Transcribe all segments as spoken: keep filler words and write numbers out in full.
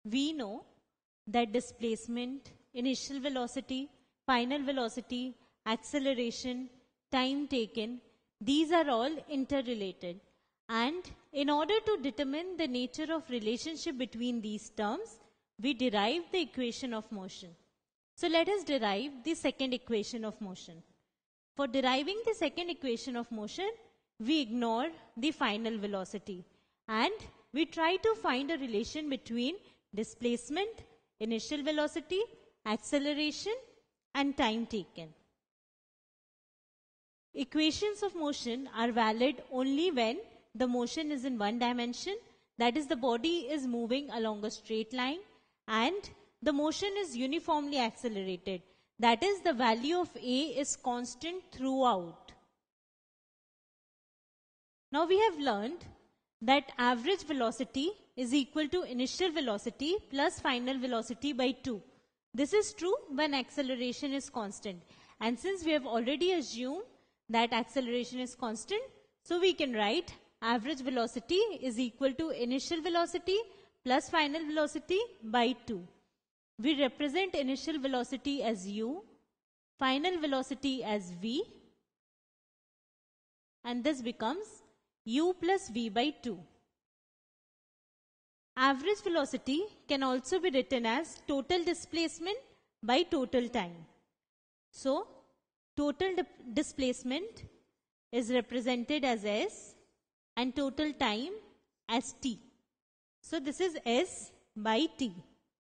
we know that displacement, initial velocity, final velocity, acceleration, time taken, these are all interrelated. And in order to determine the nature of relationship between these terms, we derive the equation of motion. So let us derive the second equation of motion. For deriving the second equation of motion, we ignore the final velocity and we try to find a relation between displacement, initial velocity, acceleration, and time taken. Equations of motion are valid only when the motion is in one dimension, that is, the body is moving along a straight line and the motion is uniformly accelerated. That is, the value of A is constant throughout. Now we have learned that average velocity is equal to initial velocity plus final velocity by two. This is true when acceleration is constant. And since we have already assumed that acceleration is constant, so we can write average velocity is equal to initial velocity plus final velocity by two. We represent initial velocity as u, final velocity as v, and this becomes u plus v by two. Average velocity can also be written as total displacement by total time. So, total di displacement is represented as s and total time as t. So, this is s by t.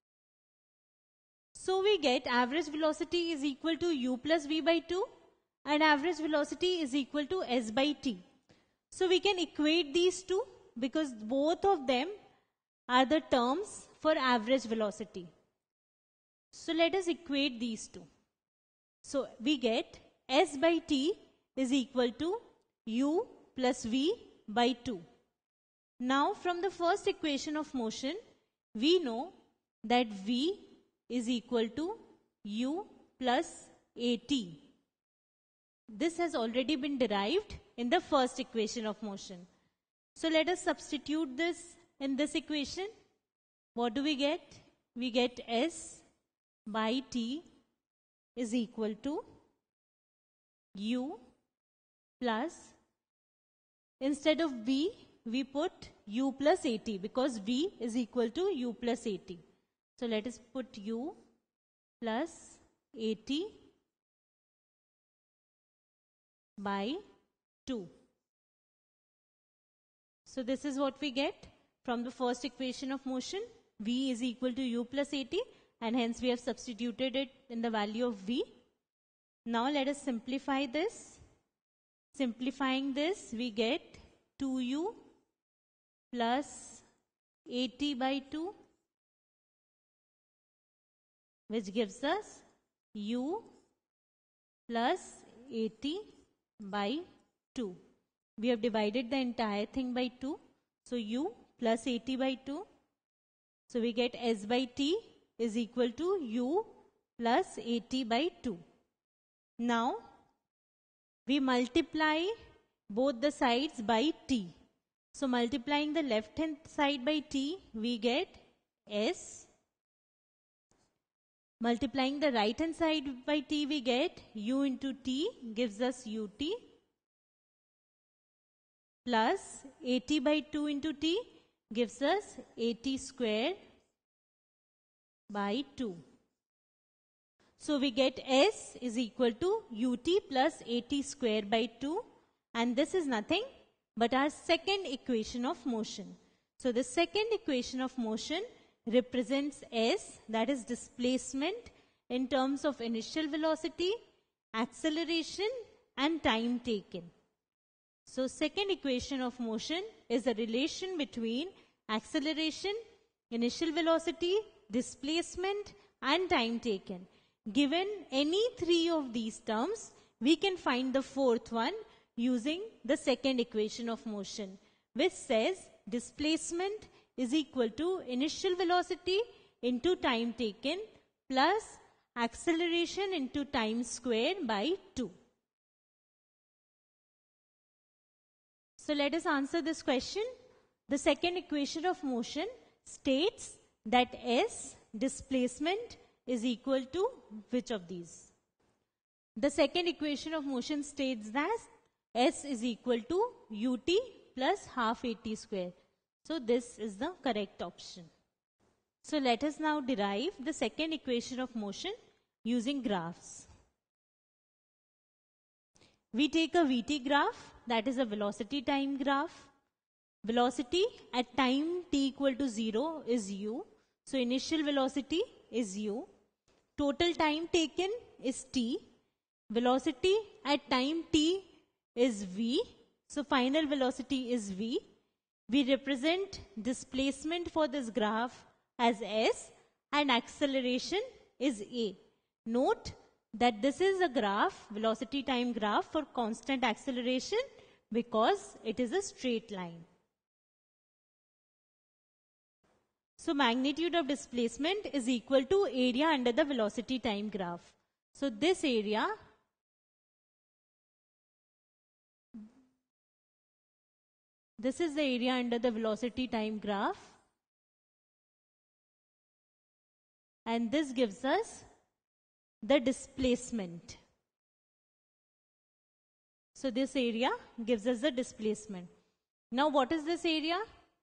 So, we get average velocity is equal to u plus v by two and average velocity is equal to s by t. So, we can equate these two because both of them are the terms for average velocity. So, let us equate these two. So, we get s by t is equal to u plus v by two. Now, from the first equation of motion, we know that v is equal to u plus at. This has already been derived in the first equation of motion. So, let us substitute this in this equation. What do we get? We get s by t is equal to u plus, instead of v, we put u plus at because v is equal to u plus at. So, let us put u plus at by two. So, this is what we get from the first equation of motion. V is equal to u plus at and hence we have substituted it in the value of v. Now, let us simplify this. Simplifying this, we get two u plus at by two, which gives us u plus at by two. We have divided the entire thing by two. So, u plus at by two. So, we get s by t is equal to u plus at by two. Now, we multiply both the sides by t. So, multiplying the left hand side by t, we get s. Multiplying the right hand side by t, we get u into t gives us ut plus at by two into t gives us at square by two. So, we get s is equal to ut plus at square by two, and this is nothing but our second equation of motion. So, the second equation of motion represents s, that is displacement, in terms of initial velocity, acceleration and time taken. So, second equation of motion is a relation between acceleration, initial velocity, displacement and time taken. Given any three of these terms, we can find the fourth one using the second equation of motion, which says displacement is equal to initial velocity into time taken plus acceleration into time squared by two. So, let us answer this question. The second equation of motion states that S displacement is equal to which of these? The second equation of motion states that S is equal to ut plus half at square. So this is the correct option. So let us now derive the second equation of motion using graphs. We take a V T graph, that is a velocity time graph. Velocity at time t equal to zero is u. So initial velocity is u. Total time taken is t. Velocity at time t is v. So final velocity is v. We represent displacement for this graph as s and acceleration is a. Note that this is a graph, velocity time graph for constant acceleration because it is a straight line. So magnitude of displacement is equal to area under the velocity time graph. So this area This is the area under the velocity time graph, and this gives us the displacement. So this area gives us the displacement. Now what is this area?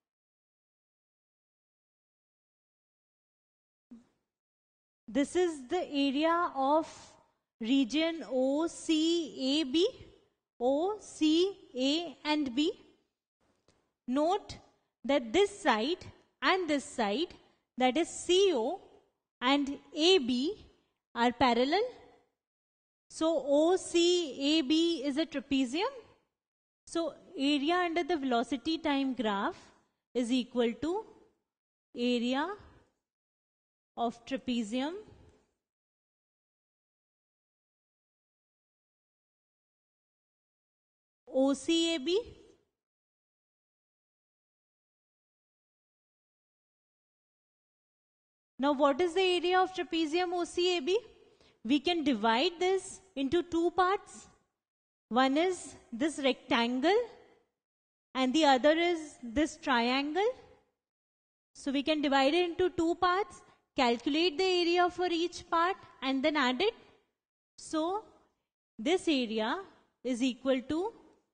This is the area of region O C A B, O C A and B. Note that this side and this side, that is C O and A B, are parallel. So O C A B is a trapezium. So area under the velocity time graph is equal to area of trapezium O C A B Now what is the area of trapezium O C A B? We can divide this into two parts. One is this rectangle and the other is this triangle. So we can divide it into two parts, calculate the area for each part and then add it. So this area is equal to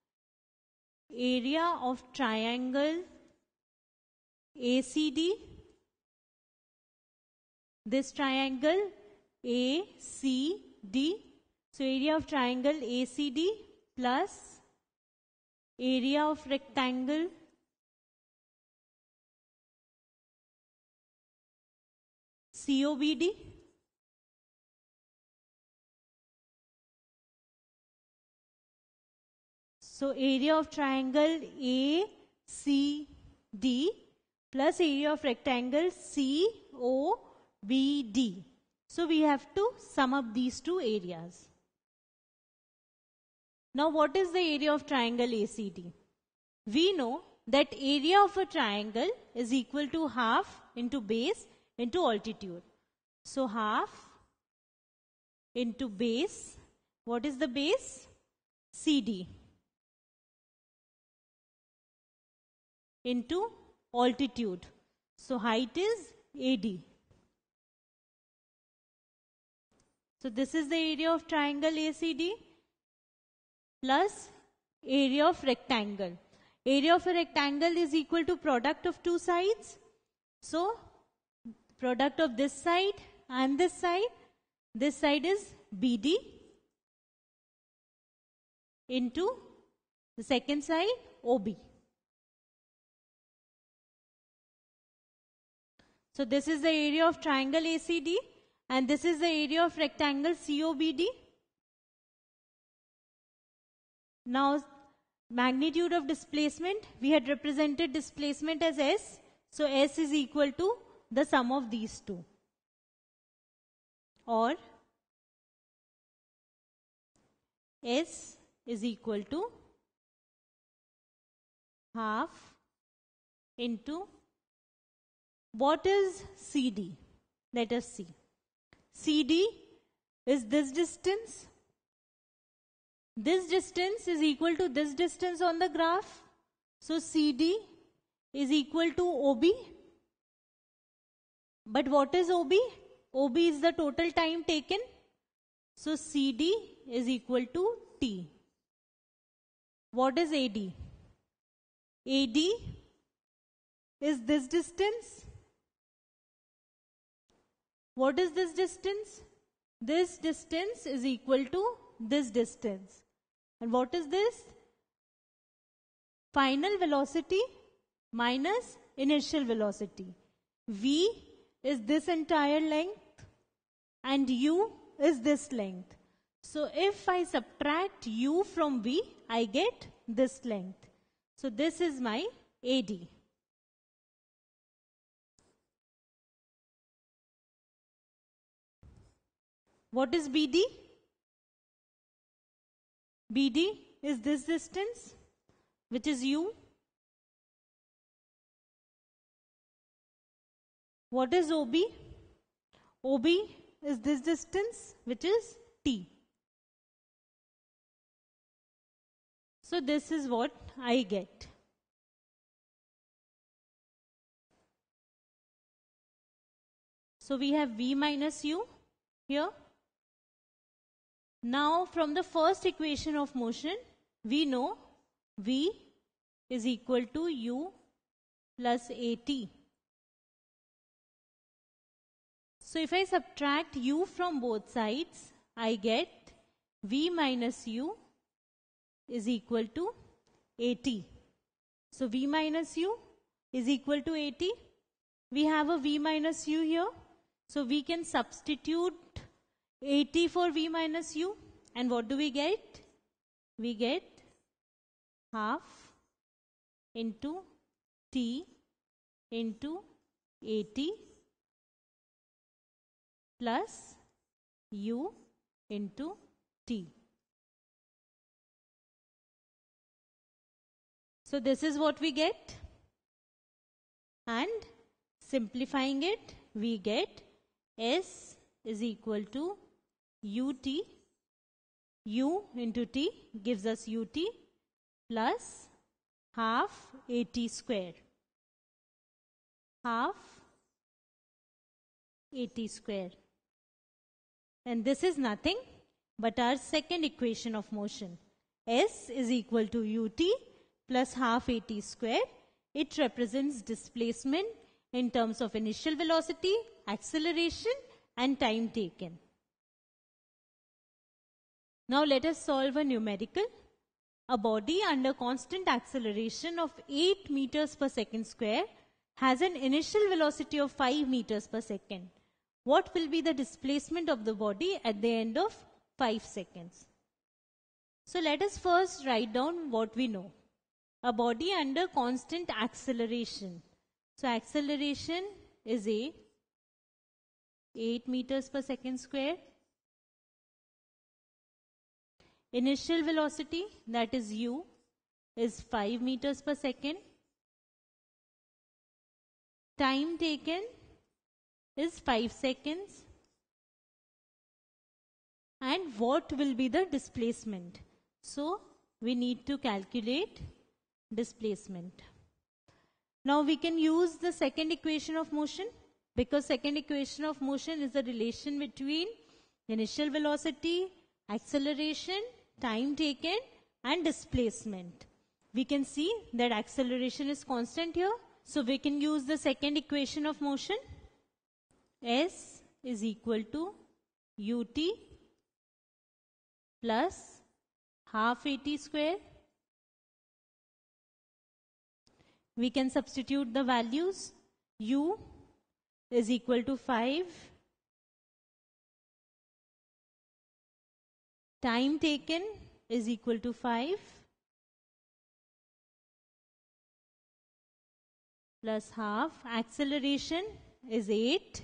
area of triangle A C D. This triangle A C D. So area of triangle A C D plus area of rectangle C O B D. So area of triangle A C D plus area of rectangle C O B D. So we have to sum up these two areas. Now what is the area of triangle A C D? We know that area of a triangle is equal to half into base into altitude. So half into base. What is the base? C D. Into altitude. So height is A D. So this is the area of triangle A C D plus area of rectangle. Area of a rectangle is equal to product of two sides. So product of this side and this side. This side is B D into the second side O B. So this is the area of triangle A C D and this is the area of rectangle C O B D. Now magnitude of displacement, we had represented displacement as S. So S is equal to the sum of these two. Or S is equal to half into what is C D? Let us see. C D is this distance. This distance is equal to this distance on the graph. So C D is equal to O B. But what is O B? O B is the total time taken. So C D is equal to T. What is A D? A D is this distance. What is this distance? This distance is equal to this distance. And what is this? Final velocity minus initial velocity. V is this entire length and U is this length. So if I subtract U from V, I get this length. So this is my A D. What is B D? B D is this distance, which is U. What is O B? O B is this distance, which is T. So this is what I get. So we have V minus U here. Now from the first equation of motion, we know V is equal to U plus AT. So if I subtract U from both sides, I get V minus U is equal to AT. So V minus U is equal to AT. We have a V minus U here. So we can substitute AT for V minus U. And what do we get? We get half into T into AT plus U into T. So this is what we get. And simplifying it, we get S is equal to U T. U into T gives us U T plus half AT square. Half AT square. And this is nothing but our second equation of motion. S is equal to ut plus half at square. It represents displacement in terms of initial velocity, acceleration, and time taken. Now let us solve a numerical. A body under constant acceleration of eight meters per second square has an initial velocity of five meters per second. What will be the displacement of the body at the end of five seconds? So let us first write down what we know. A body under constant acceleration. So acceleration is a eight meters per second square. Initial velocity, that is u, is five meters per second. Time taken is five seconds. And what will be the displacement? So we need to calculate displacement. Now we can use the second equation of motion, because second equation of motion is the relation between initial velocity, acceleration, time taken, and displacement. We can see that acceleration is constant here. So we can use the second equation of motion. S is equal to ut plus half at square. We can substitute the values. U is equal to five. Time taken is equal to five. Plus half. Acceleration is eight.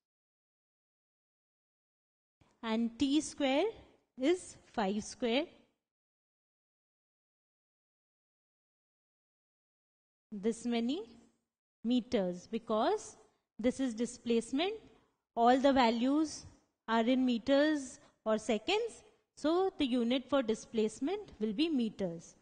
And t square is five square. This many meters, because this is displacement. All the values are in meters or seconds. So the unit for displacement will be meters.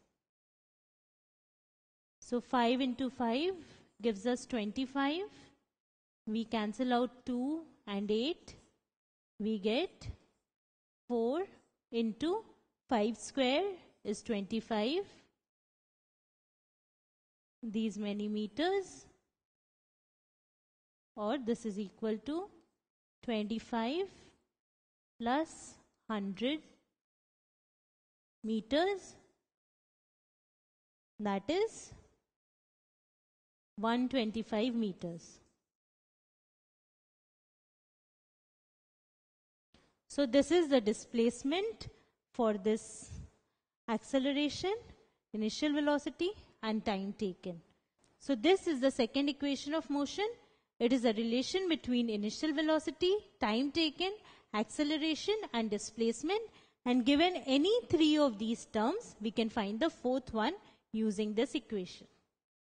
So five into five gives us twenty-five. We cancel out two and eight. We get four into five square is twenty-five. These many meters, or this is equal to twenty-five plus one hundred meters, that is one hundred twenty-five meters. So this is the displacement for this acceleration, initial velocity and time taken. So this is the second equation of motion. It is a relation between initial velocity, time taken, acceleration and displacement, and given any three of these terms, we can find the fourth one using this equation.